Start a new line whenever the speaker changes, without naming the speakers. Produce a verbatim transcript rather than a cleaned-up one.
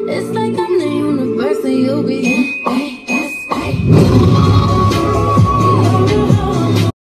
It's like I'm the universe and you be in.